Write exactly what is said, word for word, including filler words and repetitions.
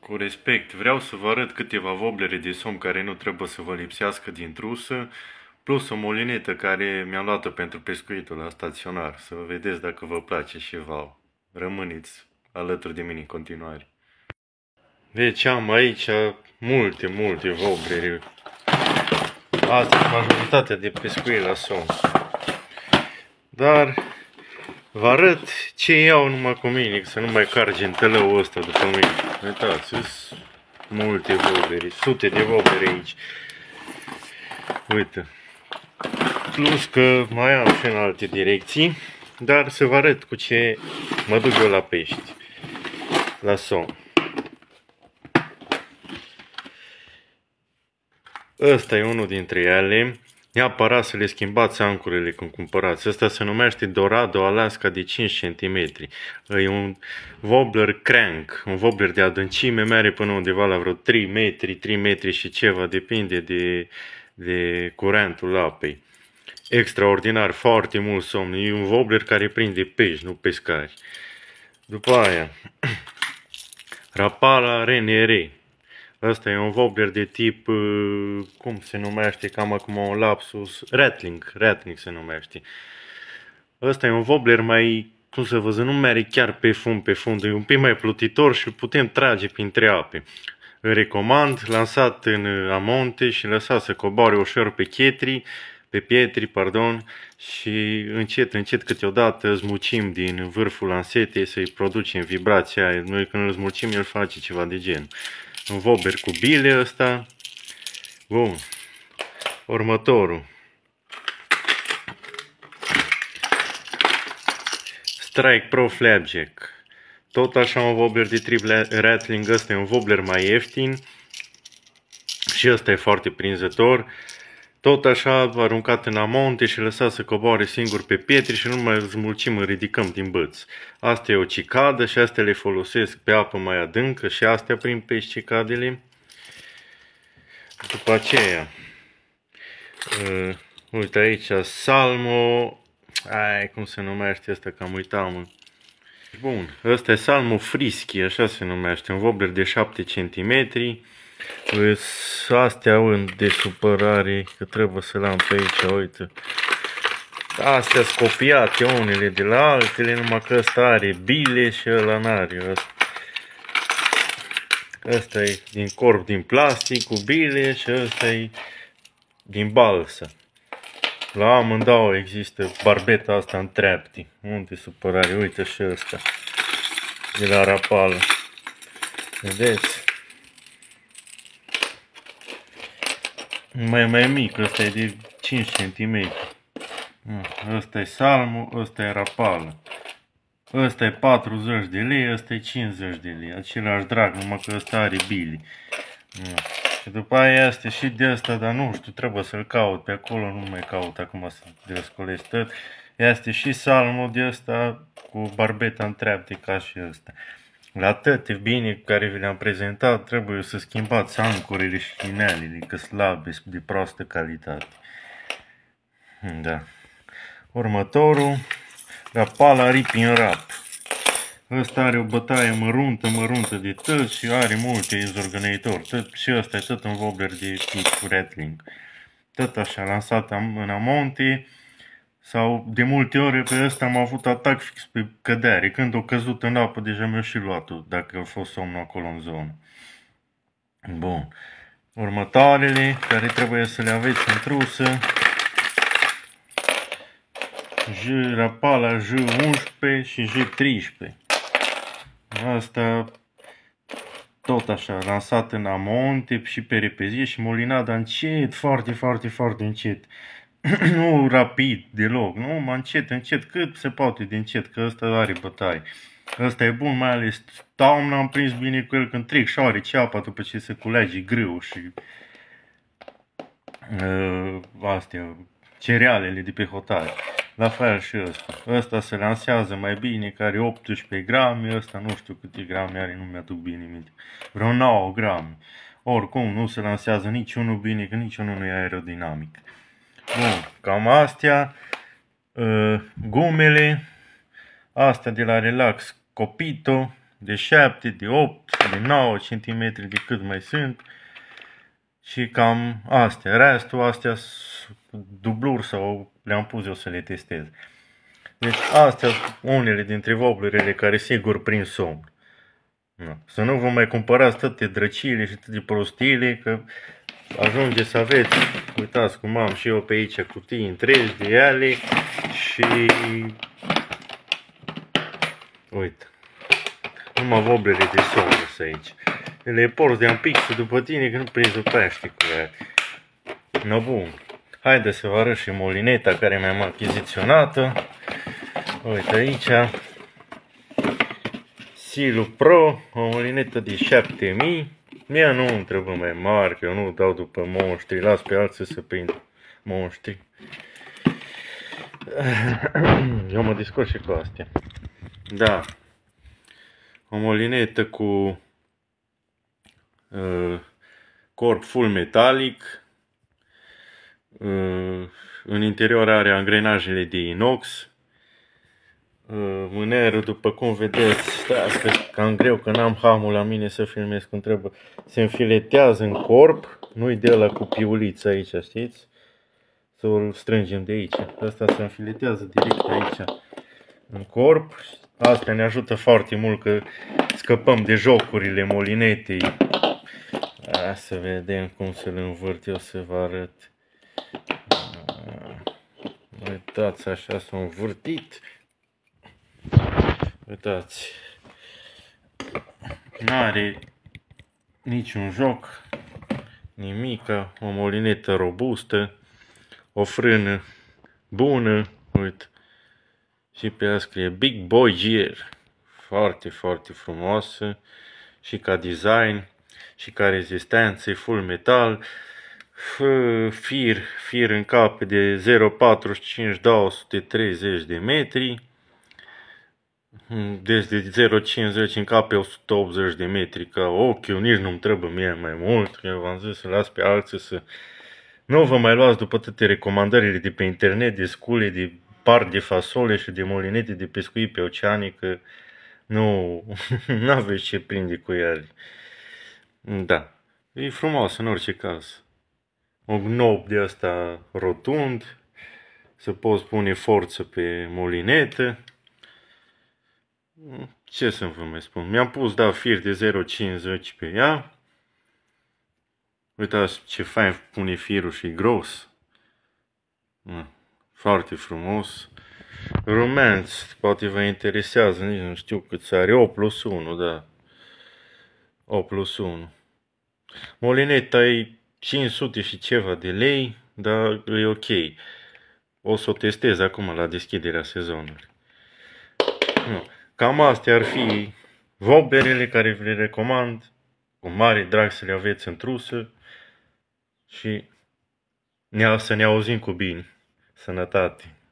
Cu respect, vreau să vă arăt câteva voblere de somn care nu trebuie să vă lipsească din trusă, plus o molinetă care mi-am luat-o pentru pescuitul la staționar. Să vedeți dacă vă place și vouă. Rămâneți alături de mine în continuare. Deci am aici multe, multe voblere. Asta e majoritatea de pescuit la somn. Dar vă arăt ce iau numai cu mine, să nu mai carge în tălăul ăsta după mine. Uitați, sunt multe voblere, sute de voblere aici. Uite. Plus că mai am și în alte direcții, dar să vă arăt cu ce mă duc eu la pești, la somn. Ăsta e unul dintre ele. Neapărat să le schimbați ancurile când cumpărați. Ăsta se numește Dorado Alaska de cinci centimetri. E un wobbler crank, un wobbler de adâncime, merge până undeva la vreo trei metri, trei metri și ceva, depinde de, de curentul apei. Extraordinar, foarte mult somn. E un wobbler care prinde pești, nu pescari. După aia, Rapala R N R. Asta e un wobbler de tip, cum se numește, cam acum un lapsus, rattling, rattling se numește. Asta e un wobbler mai, cum să văd, nu merge chiar pe fund, pe fund, e un pic mai plutitor și îl putem trage printre ape. Îl recomand, lansat în amonte și lăsat să coboare ușor pe pietri, pe pietri, pardon, și încet, încet câteodată zmucim din vârful lansetei să-i producem vibrația aia. Noi când îl zmucim, el face ceva de gen. Un wobbler cu bile ăsta. Bun. Următorul. Strike Pro Flapjack. Tot așa un wobbler de trip rattling. Ăsta e un wobbler mai ieftin. Și ăsta e foarte prinzător. Tot așa aruncat în amonte și lăsat să coboare singur pe pietre și nu mai zmulcim, îl ridicăm din băț. Asta e o cicadă și astea le folosesc pe apă mai adâncă și astea prin pești cicadele. După aceea, uh, uite aici, Salmo, ai, cum se numește asta, că am uitat, mă. Bun, ăsta e Salmo Frisky, așa se numește, un wobbler de șapte centimetri. Astea de supărare, că trebuie să le am pe aici, uite. Astea sunt copiate unele de la altele, numai că ăsta are bile și ăla n-are. Ăsta e din corp din plastic cu bile și ăsta e din balsă. La amândouă există barbeta asta în treapti. Unde supărare, uite și ăsta de la Rapala. Vedeți? Mai mai mic, ăsta e de cinci centimetri. Ăsta e Salmo, ăsta e Rapala. Ăsta e patruzeci de lei, ăsta e cincizeci de lei. Același drag, numai că ăsta are bili. Și după aia este și de asta, dar nu știu, trebuie să-l caut pe acolo, nu mai caut acum să descolesc tot. Este și Salmo de ăsta cu barbeta în treapte ca și ăsta. La toate bine care vi le-am prezentat, trebuie să schimbați ancurile și chinelele, că slabe, de proastă calitate. Da. Următorul, Rapala Ripping Rap. Ăsta are o bătaie măruntă, măruntă de tot și are multe izorgănăitori. Tot, și ăsta e tot un wobbler de tip rattling. Tot așa, lansat în amonte. Sau de multe ori pe ăsta am avut atac fix pe cădere. Când o căzut în apă, deja mi-a și luat-o, dacă a fost somnul acolo în zonă. Bun. Următoarele, care trebuie să le aveți în trusă. J, Rapala J unsprezece și J treisprezece. Asta tot așa, lansat în amonte și pe repezie și molinada încet, foarte, foarte, foarte încet. Nu rapid deloc, nu, mă încet, încet, cât se poate de încet, că ăsta are bătaie. Ăsta e bun, mai ales toamna am prins bine cu el când trec și are ceapa după ce se culege grâu și uh, astea, cerealele de pe hotare. La fel și ăsta. Ăsta se lansează mai bine, că are optsprezece grame, ăsta nu știu câte grame are, nu mi-aduc bine minte. Vreo nouă grame. Oricum, nu se lansează niciunul bine, că niciunul nu e aerodinamic. Bun, cam astea, uh, gumele, astea de la Relax Copito, de șapte, de opt, de nouă centimetri, de cât mai sunt. Și cam astea. Restul, astea sunt dubluri sau le-am pus eu să le testez. Deci astea sunt unele dintre woblerele care sigur prind somn. No. Să nu vă mai cumpărați toate drăcile și toate prostiile, că ajunge să aveți, uitați cum am și eu pe aici cutii întregi de ele și uite, numai woblere de somn aici. Le porți de un pic și după tine că nu prinzi o pește cu ea. No, bun. Haideți să vă arăt și molineta care mi-am achiziționată. Uite aici. Silu Pro, o molinetă de șapte mii. Mie nu îmi trebuie mai mari, că eu nu dau după monștri, las pe alții să prind monștri. Eu mă descurc și cu astea. Da. O molinetă cu uh, corp full metalic. Uh, în interior are angrenajele de inox. Uh, mânerul, după cum vedeți, stați că cam greu că n-am hamul la mine să filmez cum trebuie. Se înfiletează în corp, nu-i de ăla cu piulița aici, știți? Să o strângem de aici. Asta se înfiletează direct aici în corp. Asta ne ajută foarte mult că scăpăm de jocurile molinetei. A, să vedem cum să-l învârt eu să vă arăt. Uitați, așa s-a învârtit. Uitați. N-are niciun joc, nimica, o molinetă robustă, o frână bună, uite. Și pe ea scrie Big Boy Gear. Foarte, foarte frumoasă. Și ca design, și ca rezistență, full metal. Fir, fir în cap de zero virgulă patruzeci și cinci două sute treizeci de metri. Deci de zero virgulă cincizeci în cap pe o sută optzeci de metri ca ochiul, nici nu-mi trebuie mie mai mult. Eu v-am zis să las pe alții să... Nu vă mai luați după toate recomandările de pe internet, de scule, de par de fasole și de molinete de pescuit pe oceane, că nu aveți ce prinde cu ele. Da, e frumos în orice caz. Un gnop de asta rotund, să poți pune forță pe molinetă. Ce să vă mai spun? Mi-am pus, da, fir de zero virgulă cincizeci pe ea. Uitați ce fain pune firul și gros. Foarte frumos. Rumenț, poate vă interesează, nici nu știu cât are, opt plus unu, da. opt plus unu. Molineta e cinci sute și ceva de lei, dar e ok. O să o testez acum la deschiderea sezonului. Cam astea ar fi woblerele care vi le recomand. Cu mare drag să le aveți în trusă. Și să ne auzim cu bine. Sănătate!